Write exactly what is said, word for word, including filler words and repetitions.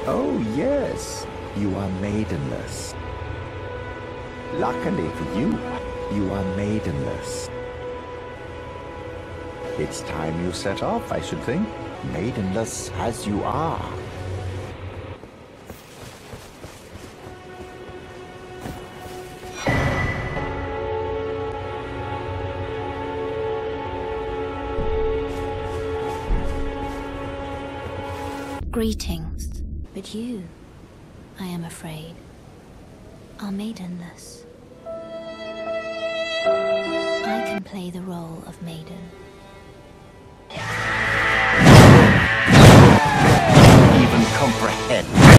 Oh, yes, you are maidenless. Luckily for you, you are maidenless. It's time you set off, I should think, maidenless as you are. Greetings, but you, I am afraid, are maidenless. I can play the role of maiden. Even comprehend.